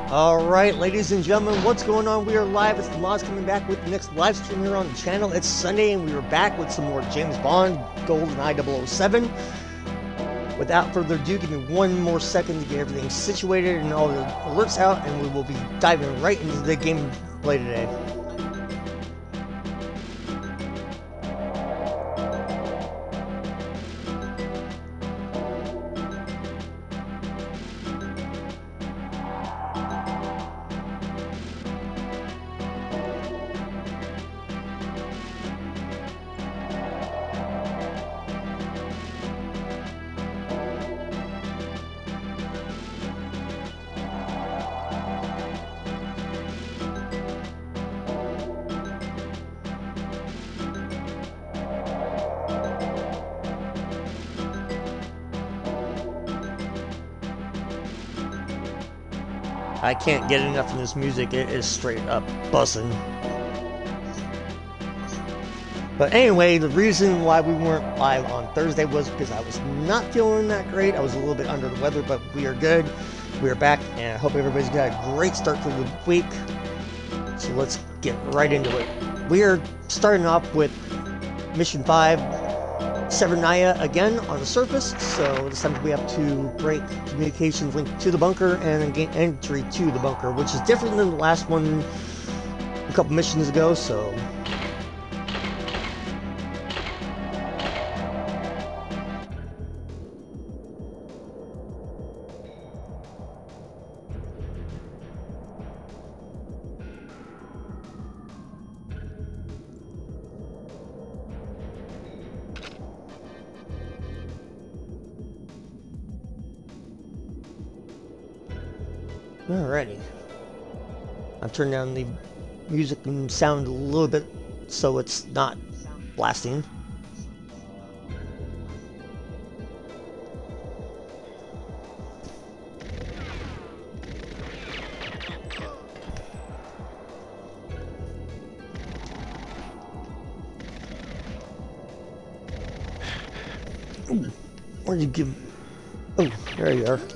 Alright, ladies and gentlemen, what's going on? We are live. It's the Mods coming back with the next live stream here on the channel. It's Sunday and we are back with some more James Bond, Goldeneye 007. Without further ado, give me one more second to get everything situated and all the alerts out, and we will be diving right into the gameplay today. I can't get enough of this music. It is straight up buzzing. But anyway, the reason why we weren't live on Thursday was because I was not feeling that great. I was a little bit under the weather, but we are good. We are back, and I hope everybody's got a great start to the week. So let's get right into it. We are starting off with Mission 5, Severnaya again on the surface, so this time we have to break communications link to the bunker and then gain entry to the bunker, which is different than the last one a couple missions ago, so... Alrighty. I've turned down the music and sound a little bit so it's not blasting. Ooh, where'd you give... Oh, there you are.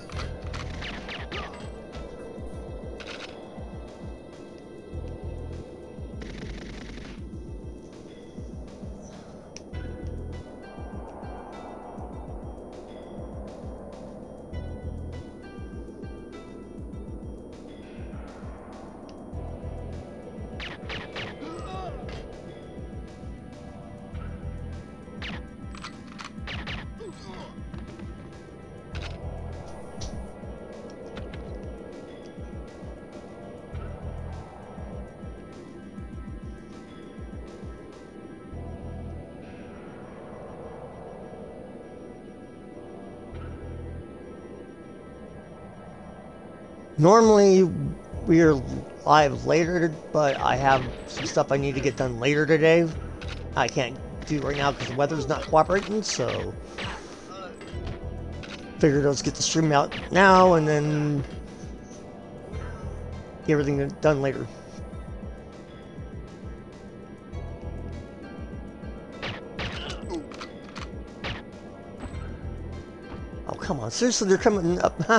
Normally, we are live later, but I have some stuff I need to get done later today. I can't do it right now because the weather's not cooperating, so... Figured let's get the stream out now and then... get everything done later. Oh, come on. Seriously, they're coming up, huh?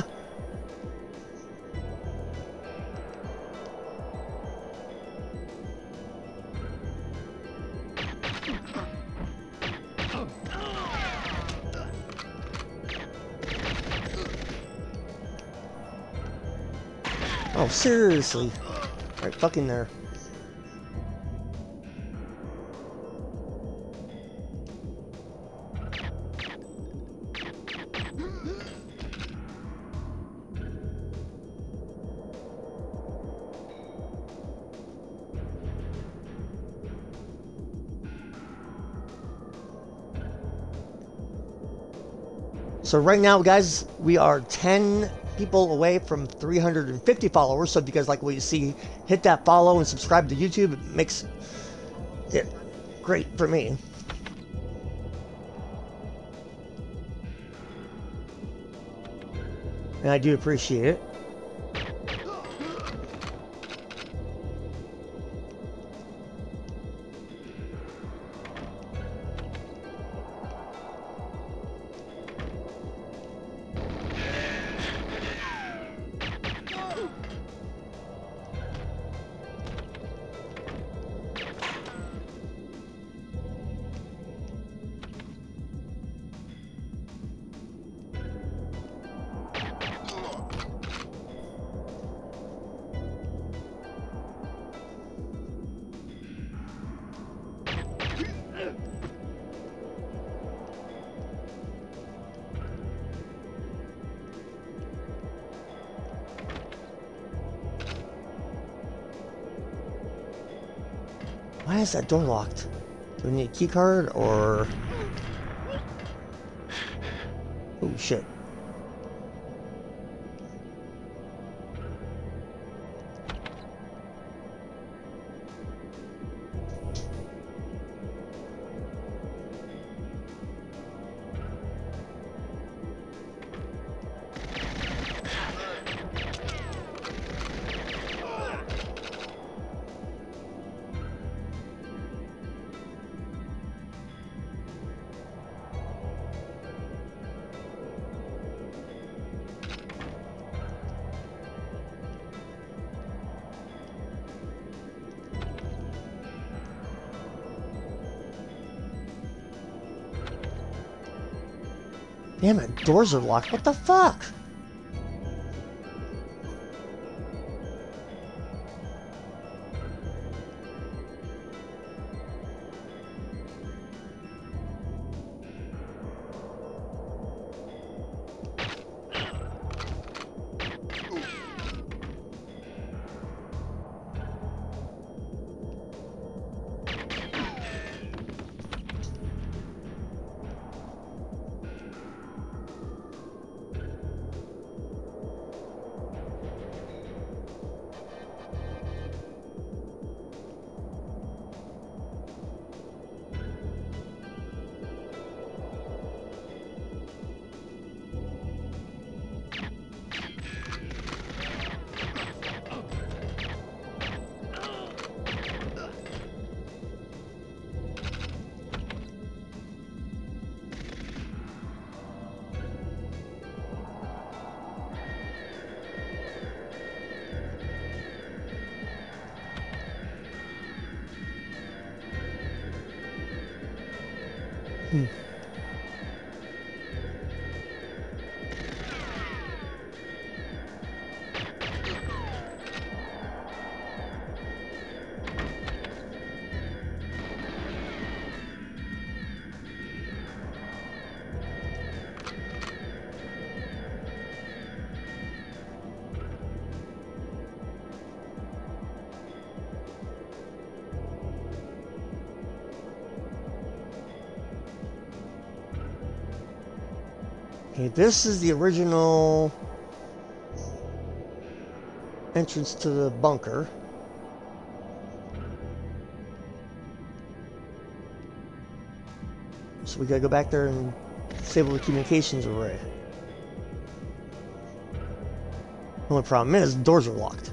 Oh, seriously. Right fucking there. So right now, guys, we are 10 people away from 350 followers. So if you guys like what you see, hit that follow and subscribe to YouTube. It makes it great for me. And I do appreciate it. Why is that door locked? Do we need a key card or... Oh shit. Damn it, doors are locked. What the fuck? Okay, this is the original entrance to the bunker. So we gotta go back there and disable the communications array. The only problem is the doors are locked.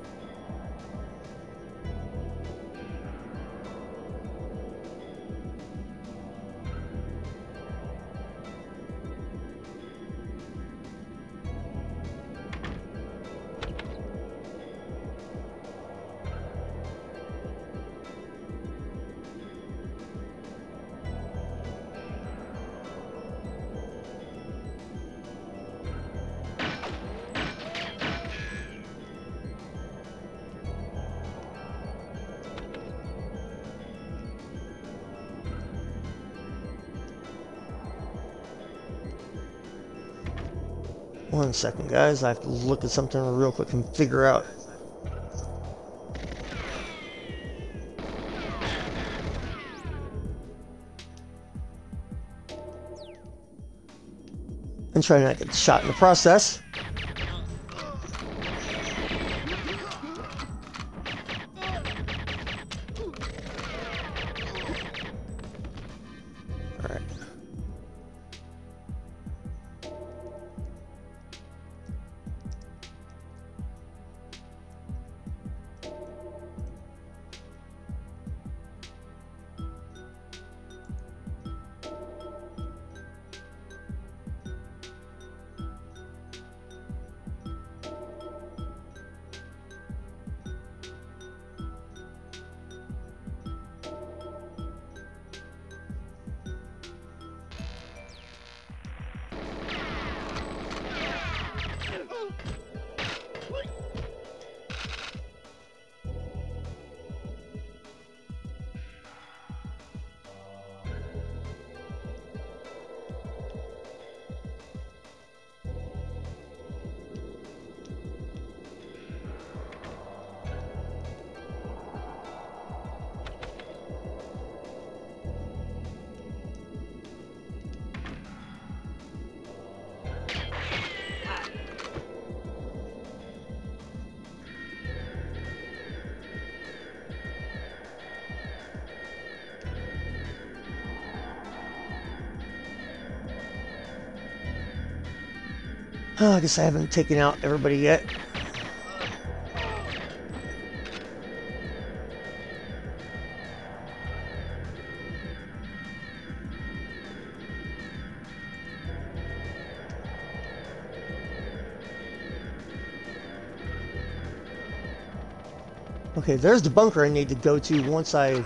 One second, guys. I have to look at something real quick and figure out. And try not to get shot in the process. Alright. Oh, I guess I haven't taken out everybody yet. Okay, there's the bunker I need to go to once I...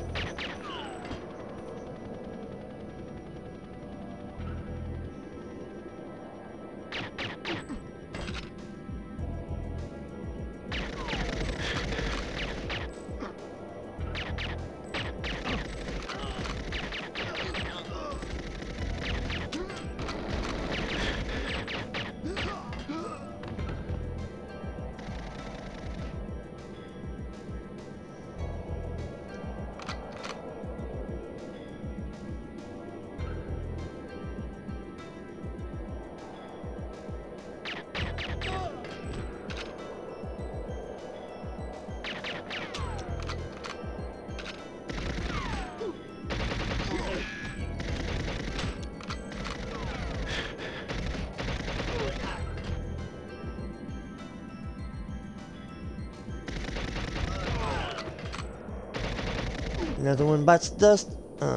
Another one bites the dust.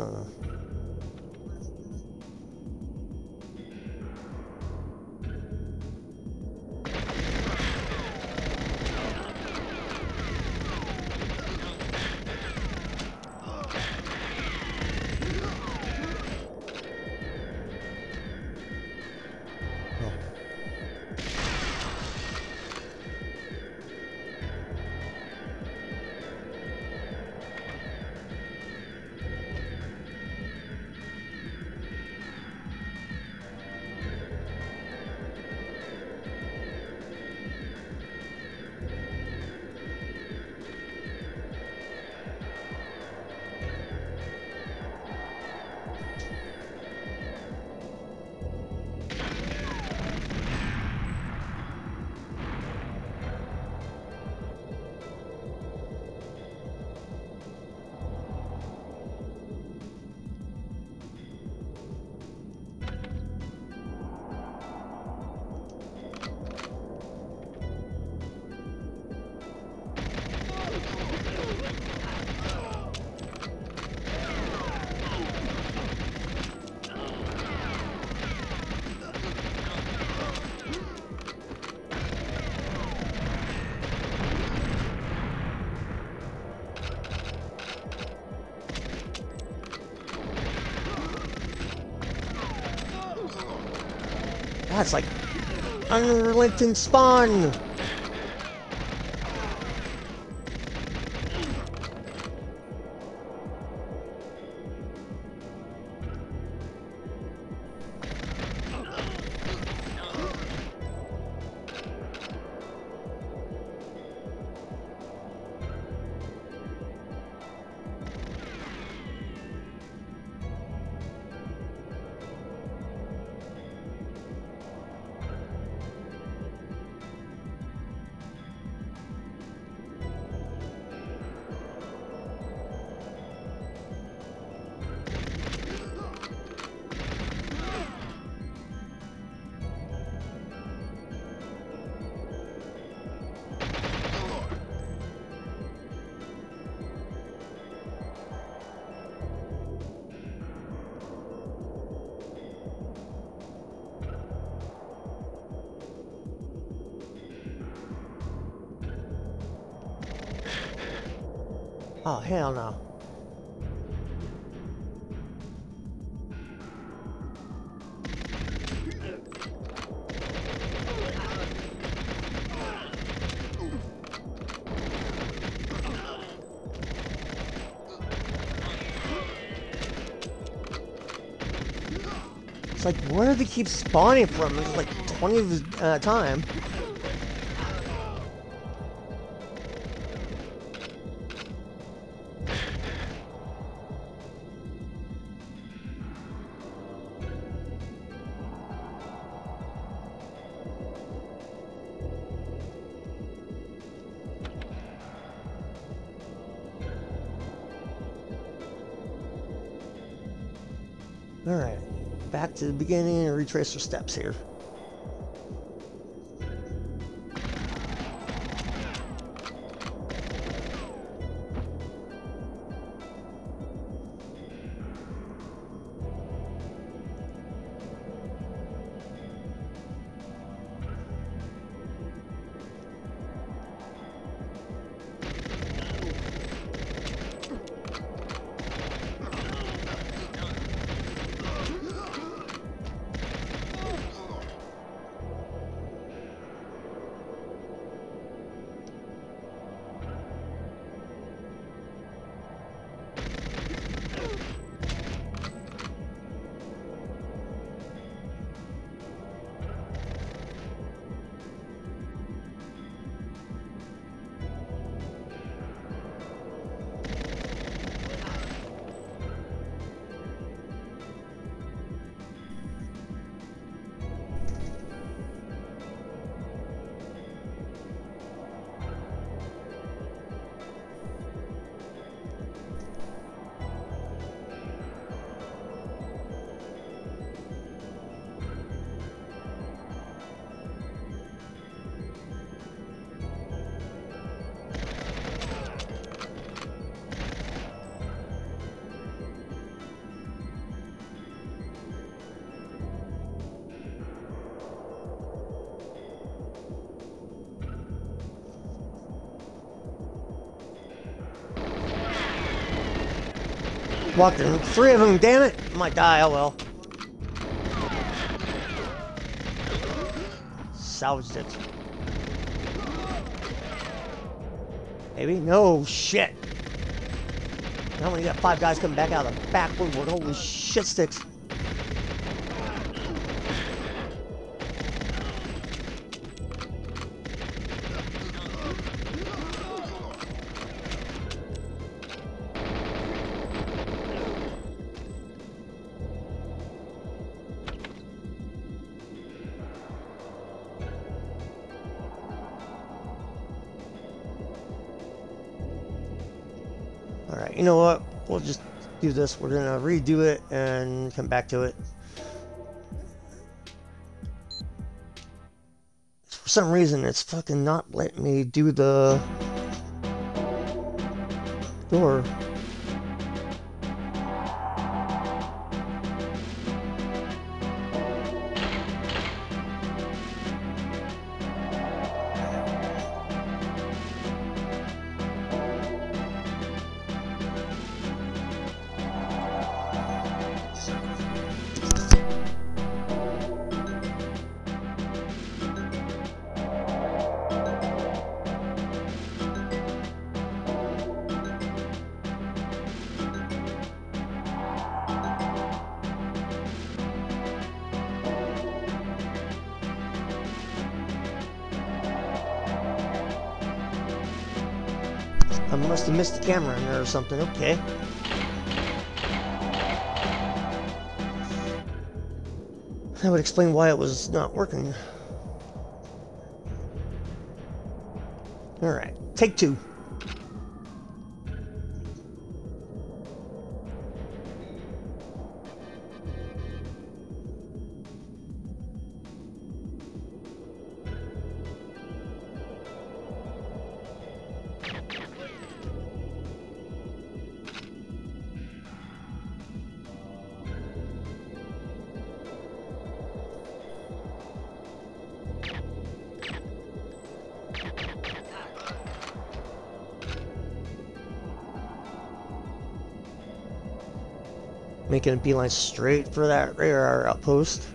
That's like unrelenting spawn. Oh, hell no. It's like, where do they keep spawning from? There's like 20 of the time. Alright, back to the beginning and retrace our steps here. Walked in 3 of them, damn it! I might die, oh well. Salvaged it. Maybe? No, shit! Now when you got 5 guys coming back out of the back woodwork, holy shit sticks. Alright, you know what? We'll just do this. We're gonna redo it and come back to it. For some reason, it's fucking not letting me do the door. I must have missed the camera in there or something. Okay. That would explain why it was not working. Alright, take 2. Making a beeline straight for that radar outpost.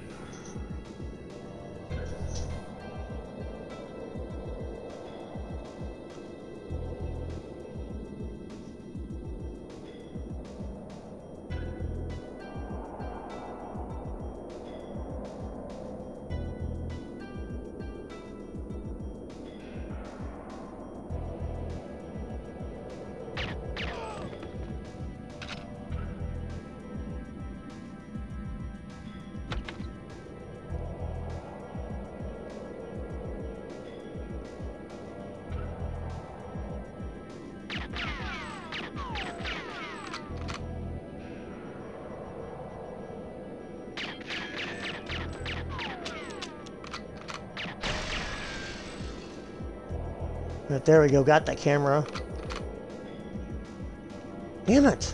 Right, there we go, got that camera. Damn it!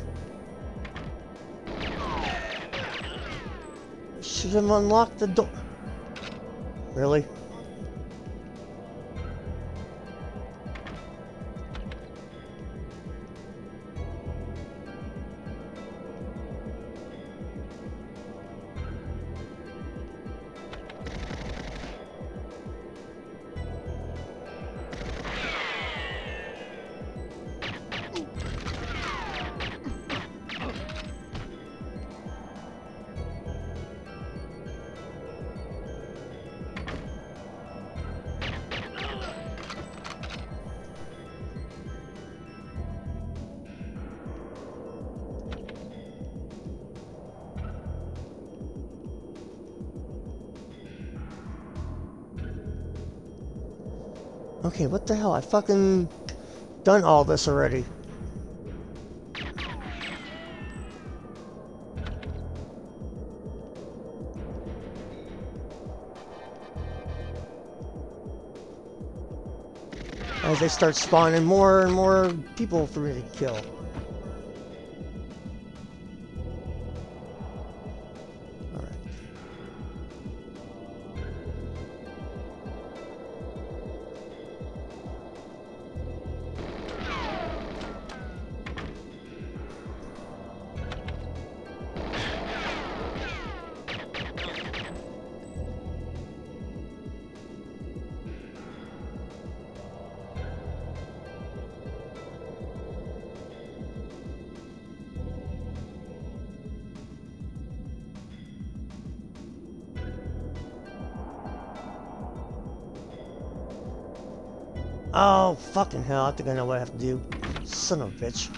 Should have unlocked the door. Really? Okay, what the hell? I fucking done all this already. As they start spawning more and more people for me to kill. Oh, fucking hell. I think I know what I have to do. Son of a bitch.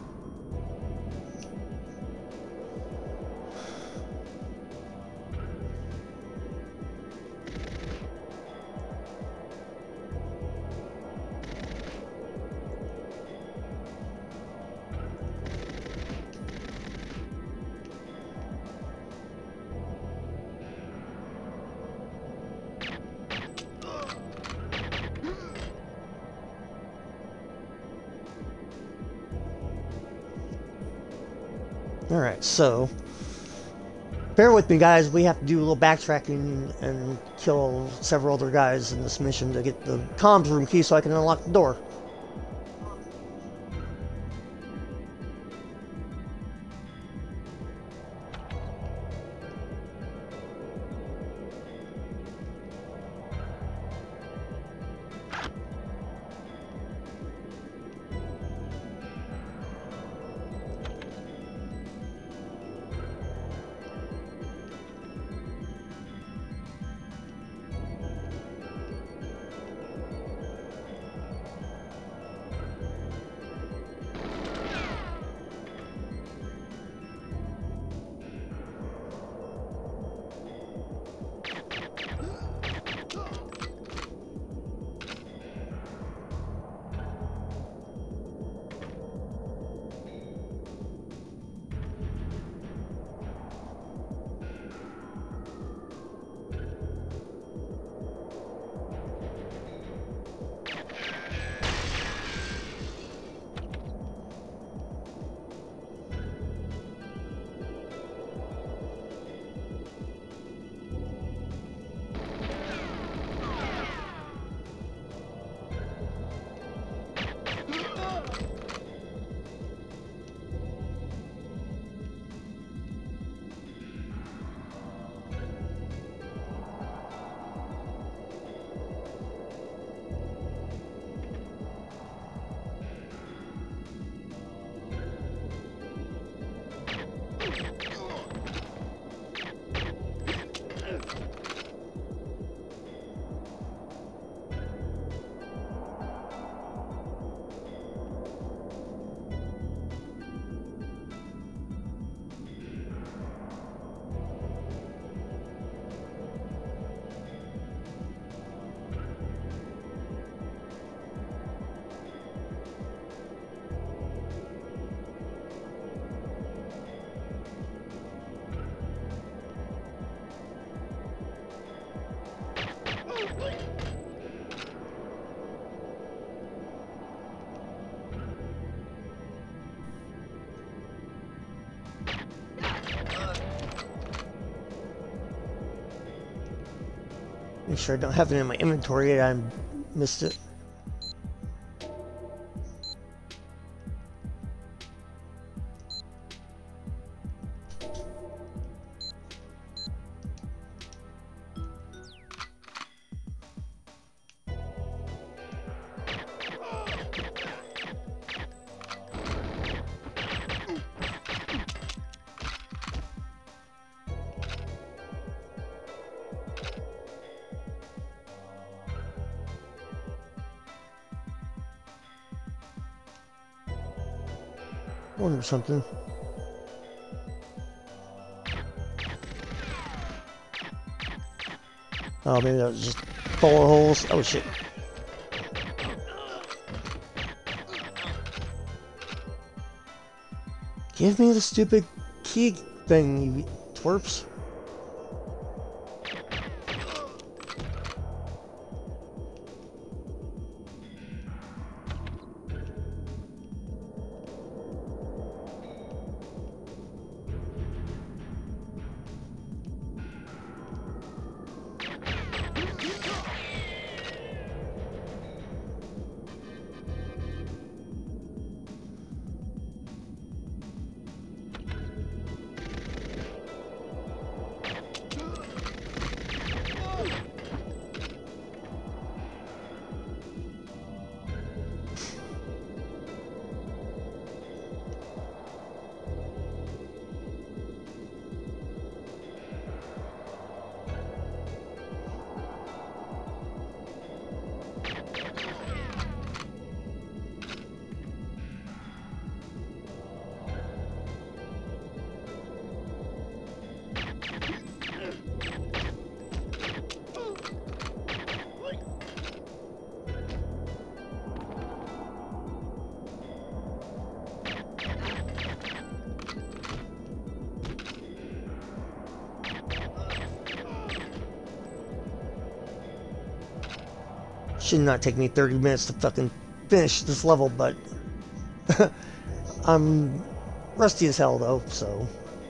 Alright, so bear with me, guys. We have to do a little backtracking and kill several other guys in this mission to get the comms room key so I can unlock the door. Make sure I don't have it in my inventory. I missed it. Or something. Oh, maybe that was just bullet holes. Oh shit. Give me the stupid key thing, you twerps. Should not take me 30 minutes to fucking finish this level, but I'm rusty as hell though, so.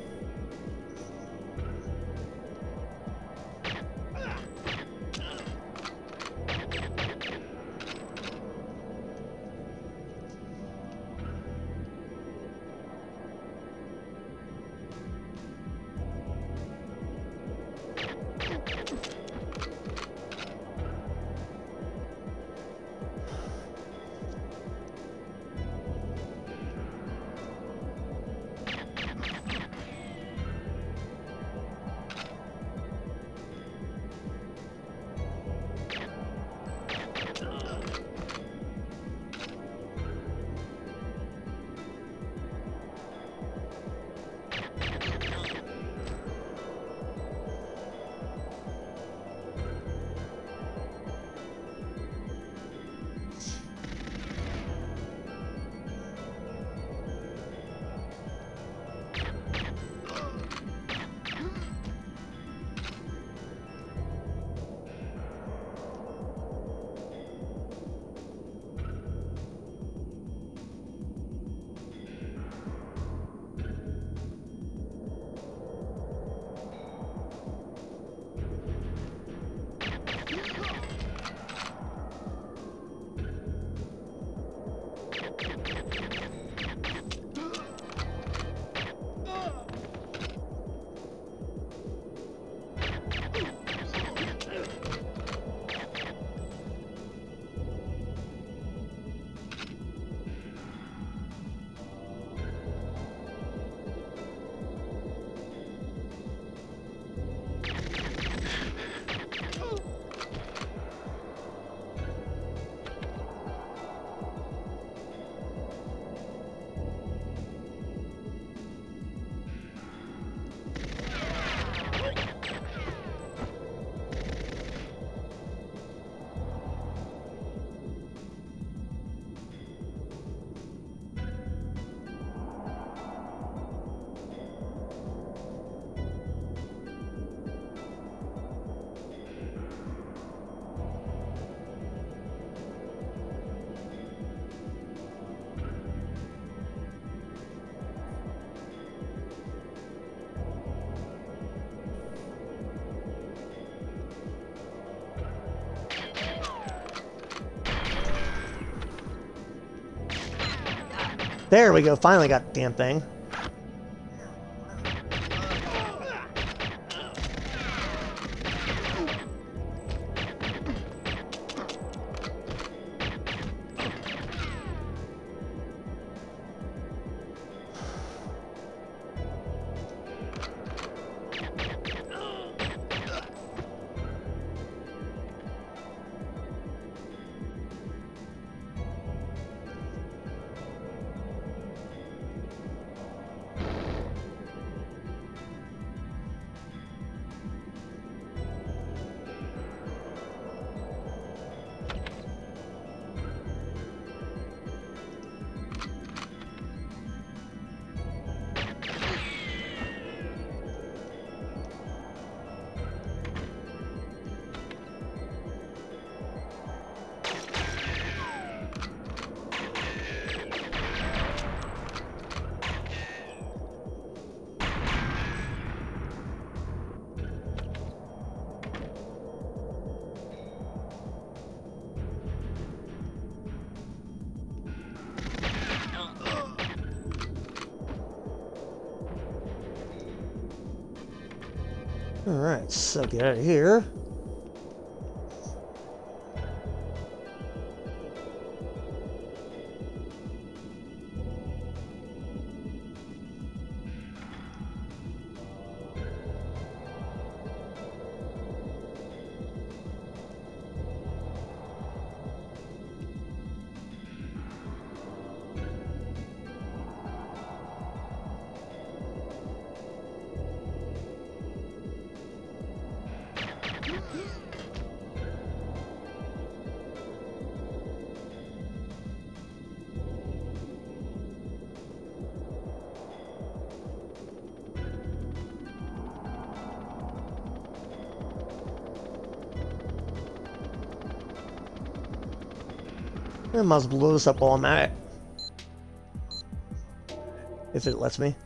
There we go, finally got the damn thing. Alright, so get out of here. I might as well blow this up while I'm at it. If it lets me.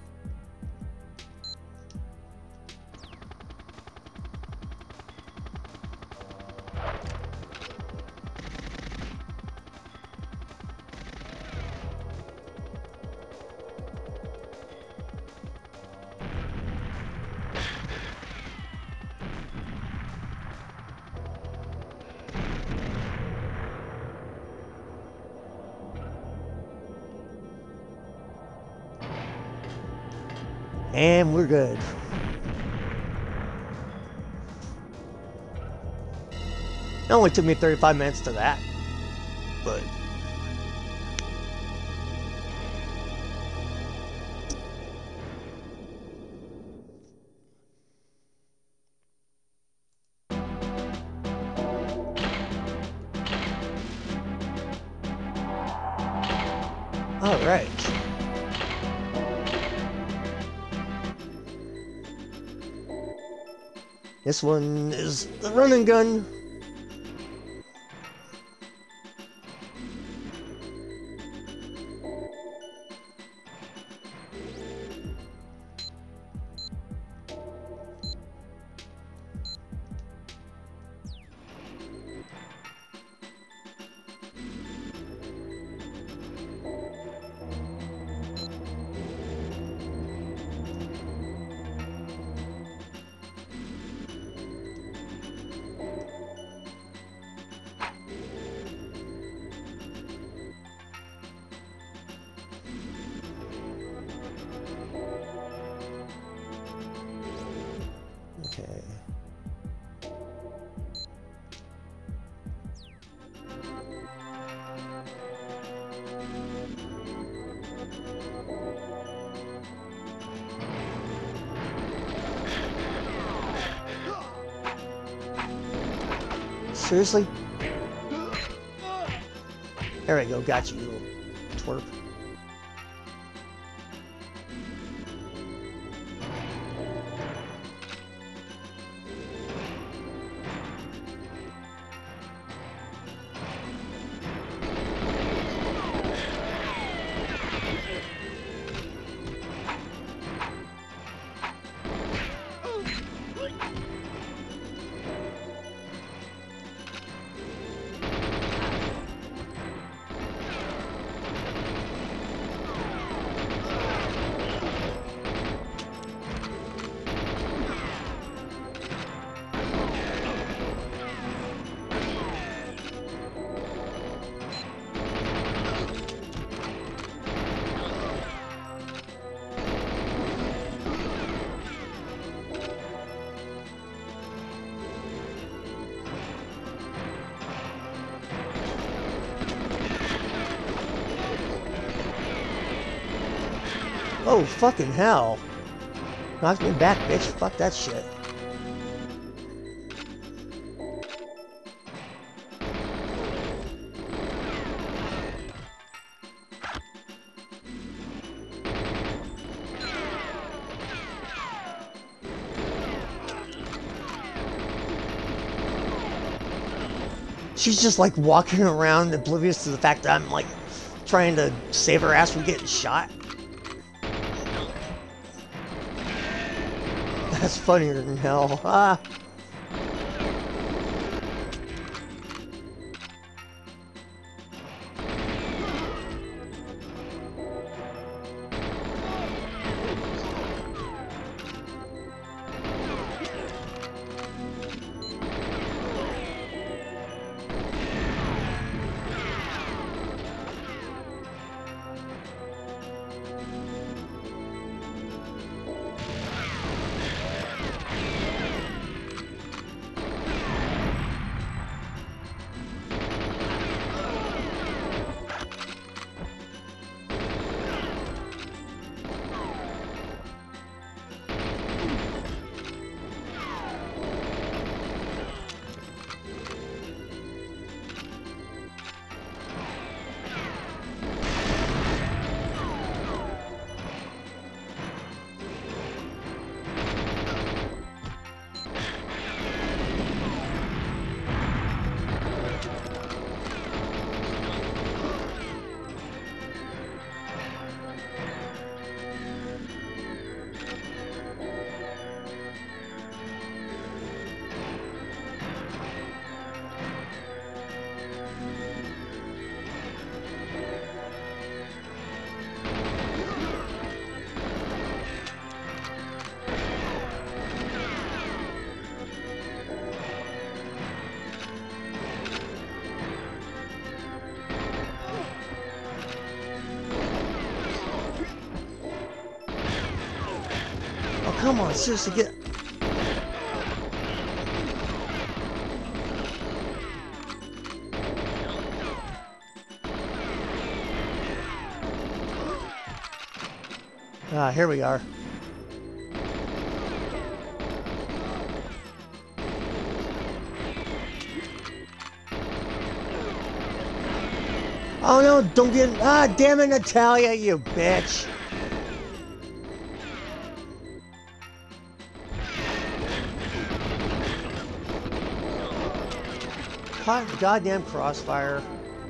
And we're good. It only took me 35 minutes to that, but all right. This one is the run and gun. Okay. Seriously? There we go, got you, little twerp. Oh, fucking hell. Knocked me back, bitch. Fuck that shit. She's just like walking around oblivious to the fact that I'm like trying to save her ass from getting shot. That's funnier than hell. Ah. come on, seriously, get... Ah, here we are. Oh no, don't get... Ah, damn it, Natalia, you bitch. Caught in the goddamn crossfire.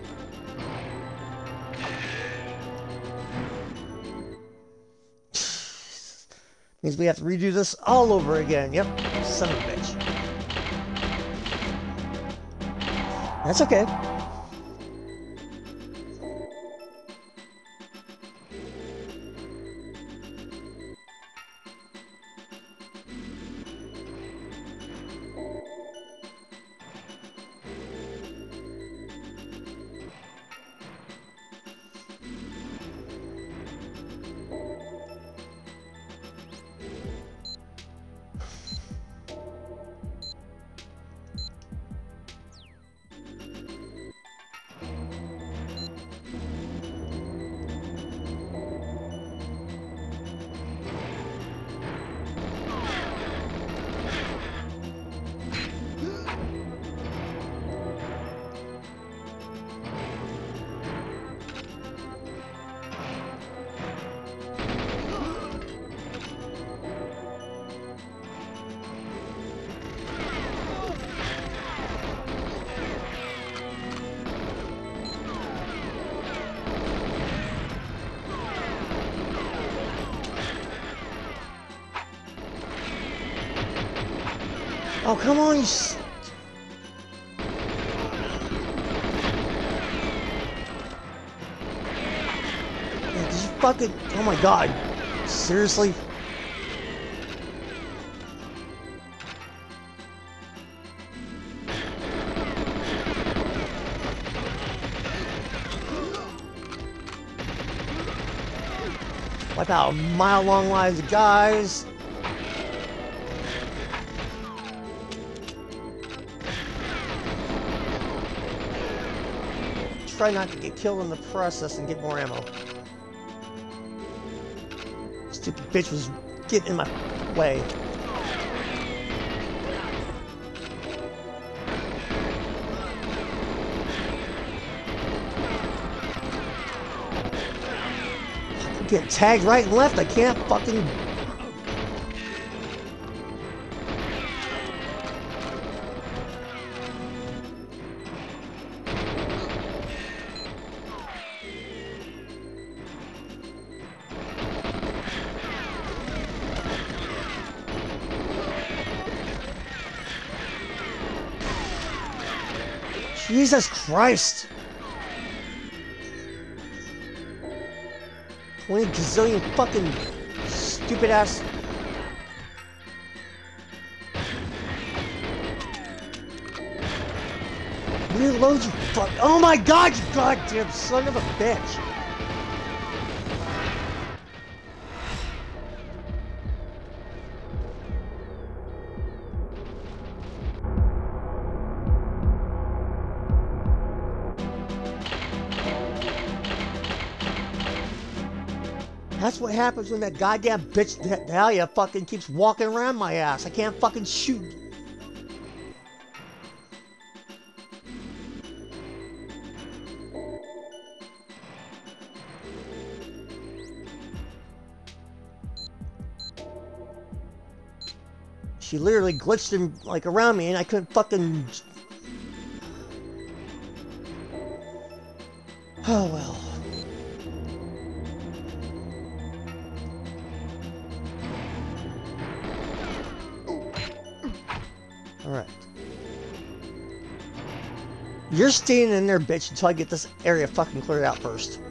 Means we have to redo this all over again. Yep, son of a bitch. That's okay. Oh, come on, you... Man, did you fucking... Oh my god. Seriously? Wipe out a mile-long lines of guys. Try not to get killed in the process and get more ammo. Stupid bitch was getting in my way. I'm getting tagged right and left. I can't fucking... Jesus Christ! 20 gazillion fucking stupid ass. Reload, you fuck. Oh my god, you goddamn son of a bitch! That's what happens when that goddamn bitch Dahlia fucking keeps walking around my ass. I can't fucking shoot. She literally glitched in, like, around me and I couldn't fucking... Oh well. Alright. You're staying in there, bitch, until I get this area fucking cleared out first.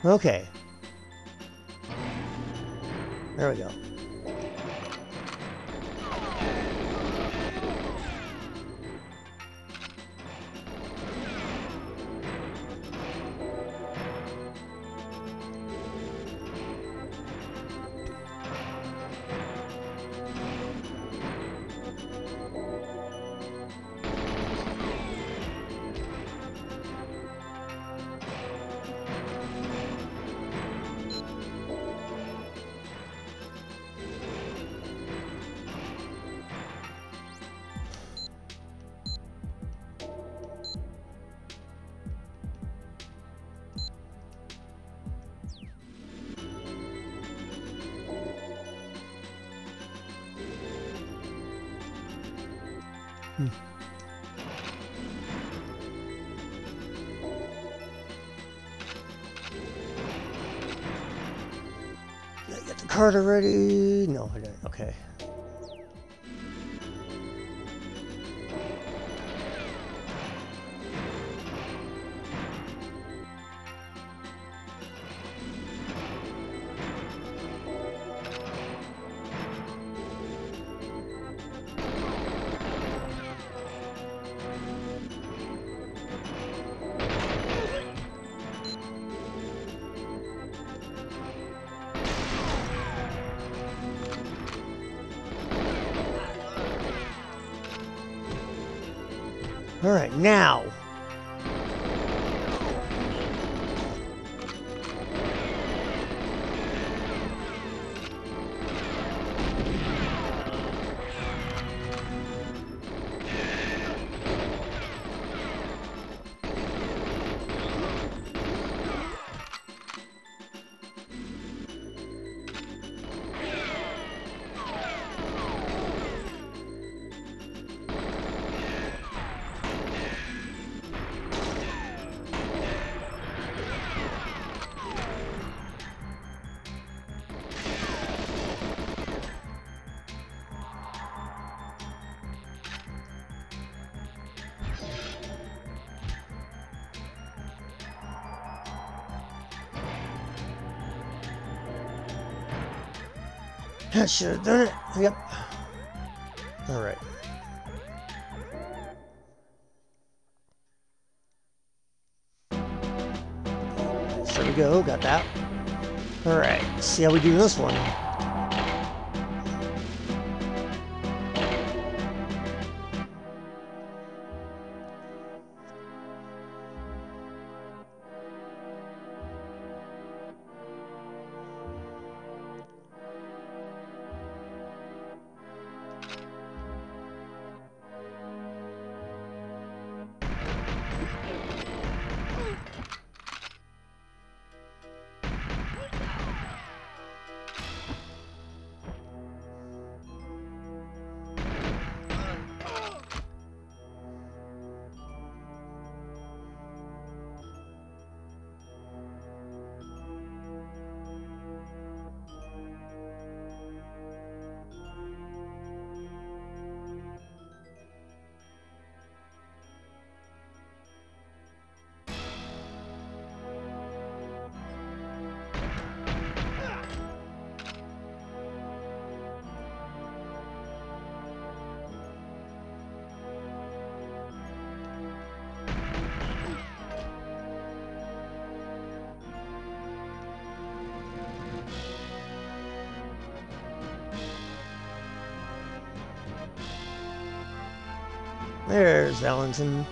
Okay. There we go. Did I get the card already? No, I didn't. Okay. All right, now. That should have done it. Yep. All right. There we go. Got that. All right. Let's see how we do this one. There's Valentin.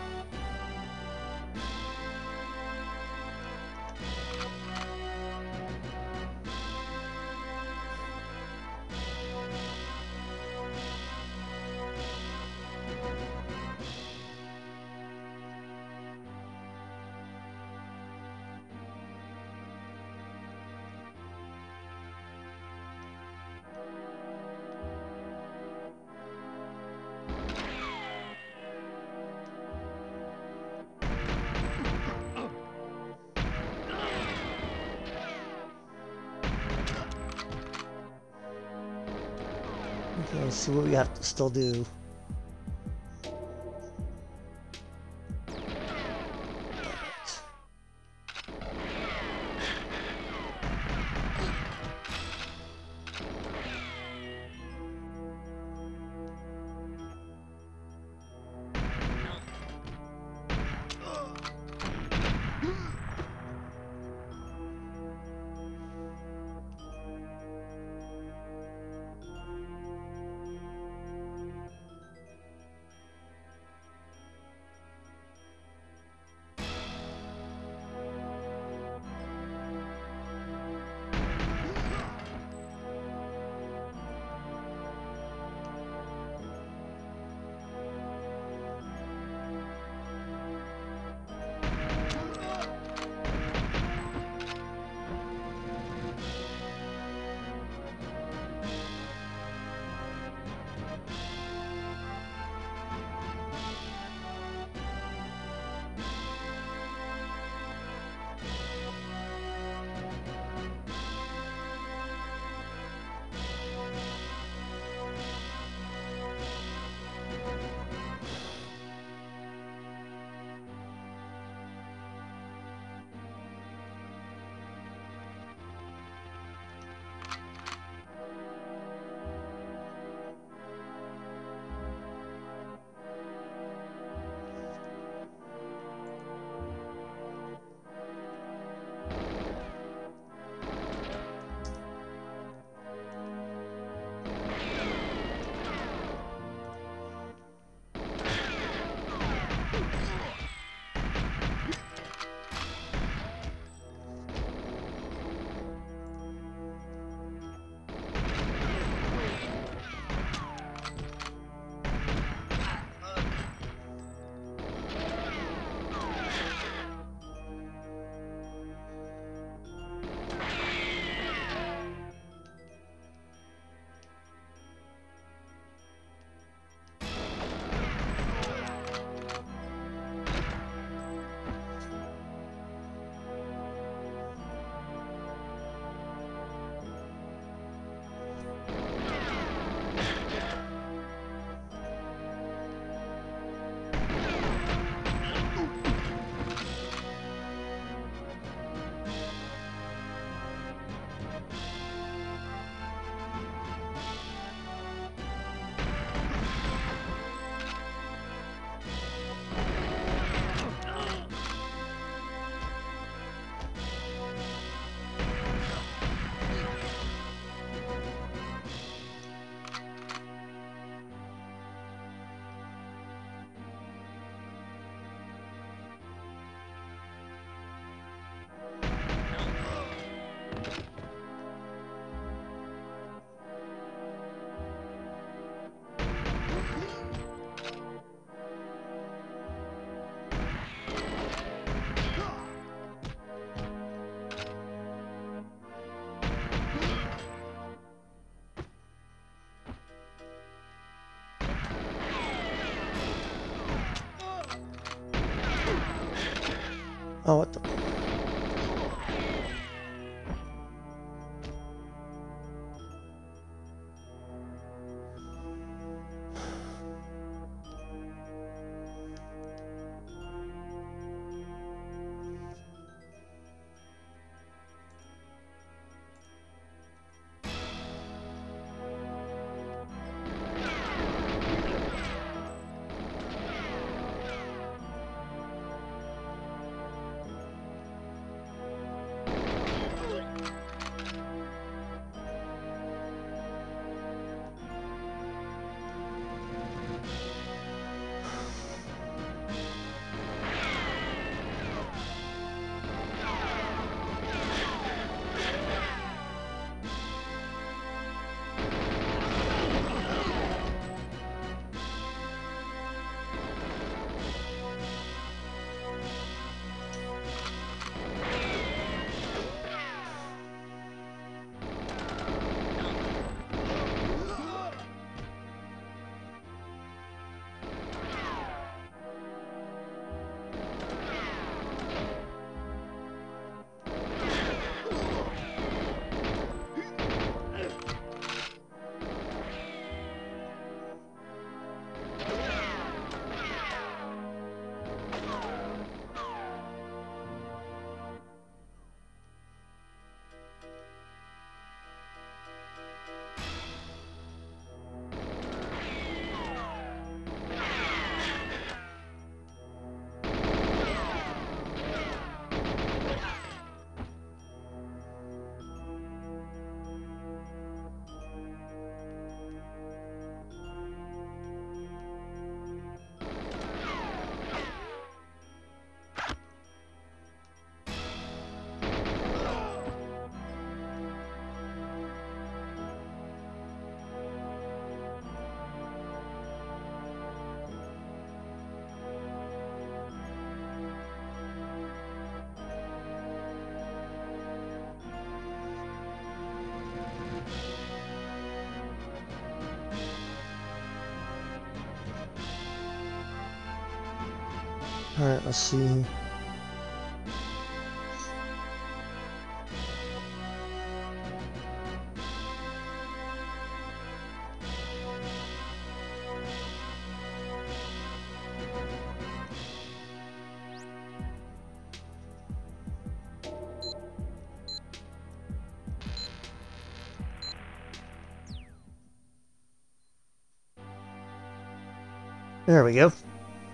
Okay, let's see what we have to still do. Oh, what the? Alright, let's see. There we go.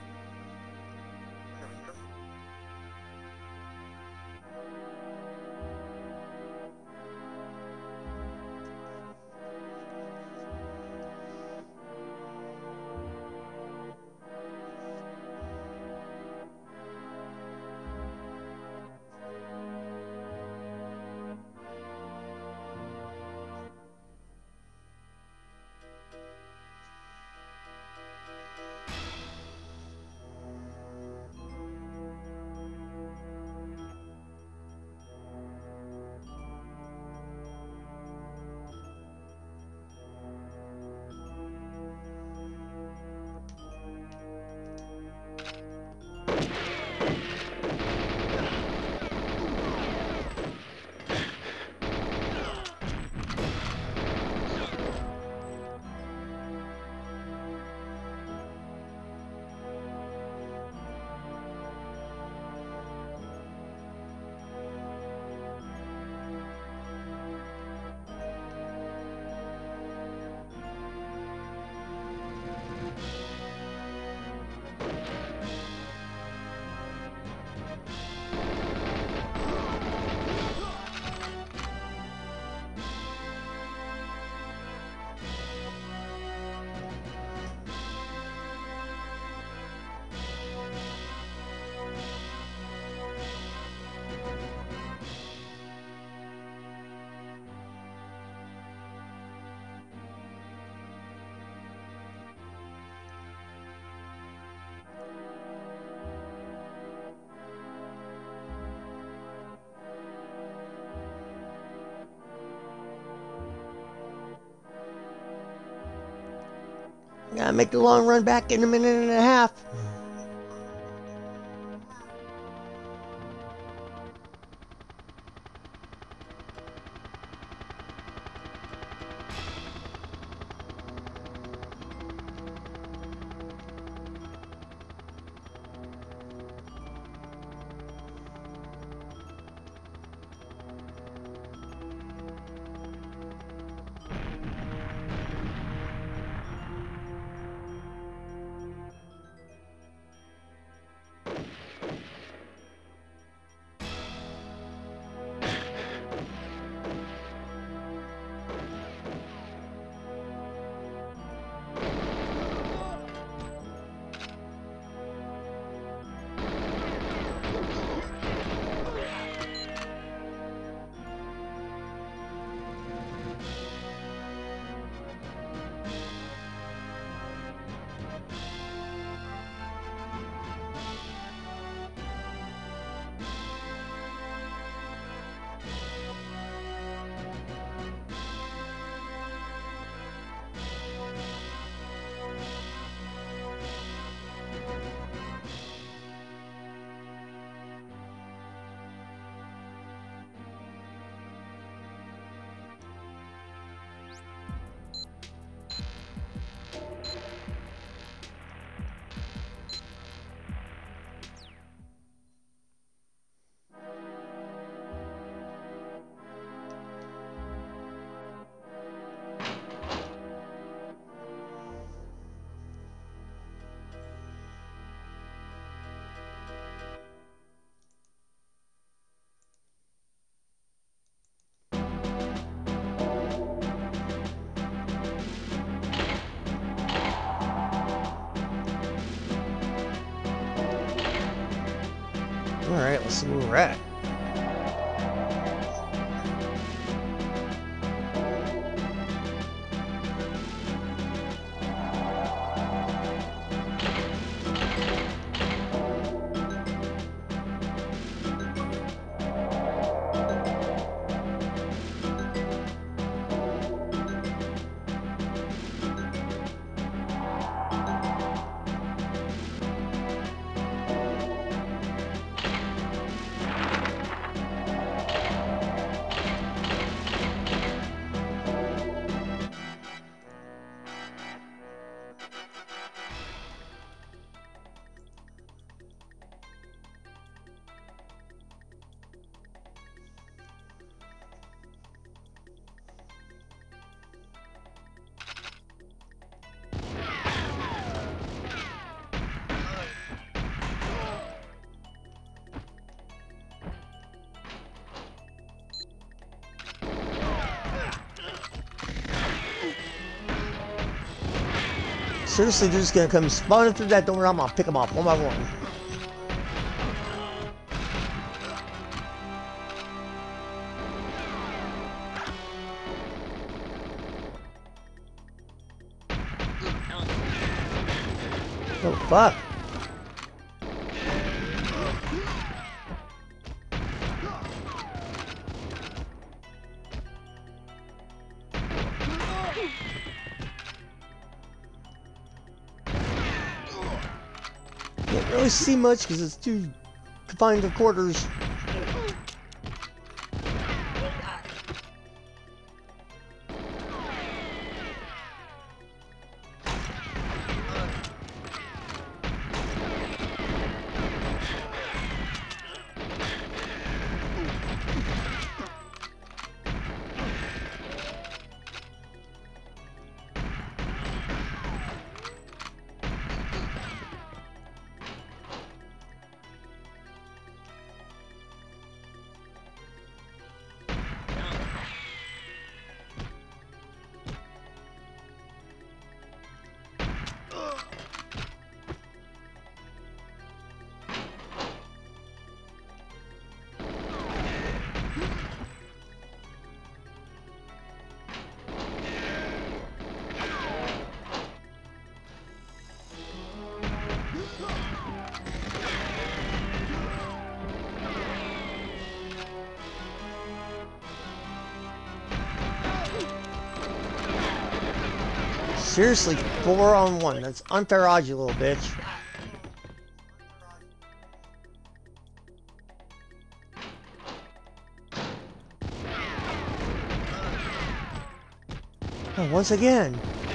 Gotta make the long run back in a minute and a half. Let's see where we're at. Seriously, they're just gonna come spawning through that door. I'm gonna pick them off one by one. Oh, fuck. Can't really see much because it's too confined to quarters. Seriously, 4-on-1. That's unfair odds, you little bitch. Oh, once again.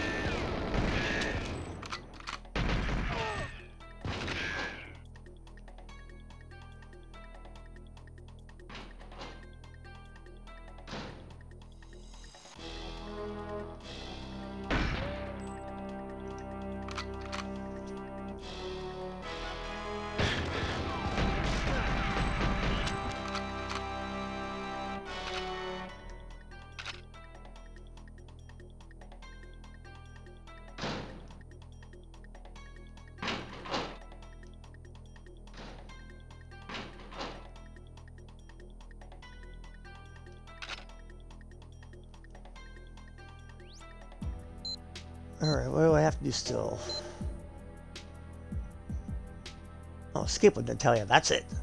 Alright, what do I have to do still? Oh, skip what they tell you. That's it.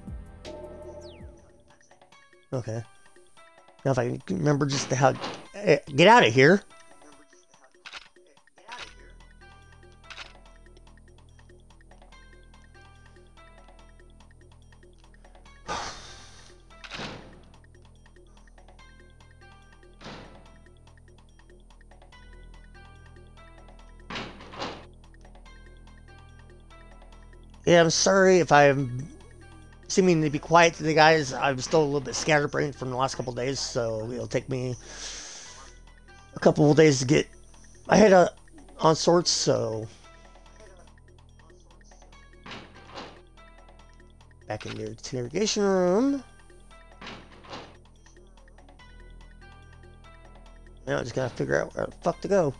Okay. Now if I can remember just how... get out of here. Yeah, I'm sorry if I'm seeming to be quiet to the guys. I'm still a little bit scatterbrained from the last couple of days, so it'll take me a couple of days to get my head on sorts, so... Back in the interrogation room. Now I just gotta figure out where the fuck to go.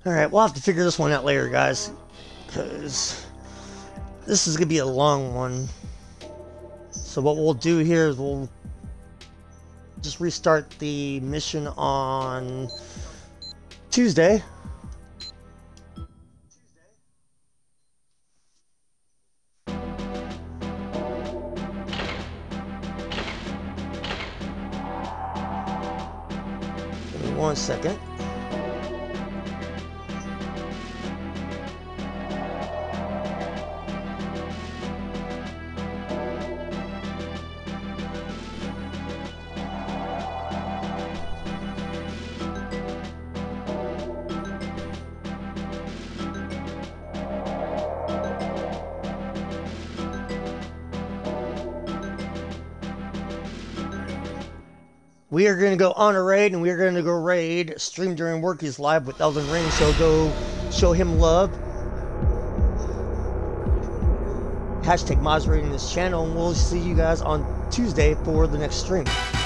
Alright, we'll have to figure this one out later, guys. Because this is going to be a long one. So what we'll do here is we'll just restart the mission on Tuesday. Give me 1 second. We are going to go on a raid, and we are going to go raid Stream During Work is live with Elden Ring, so go show him love. Hashtag moderating this channel, and we'll see you guys on Tuesday for the next stream.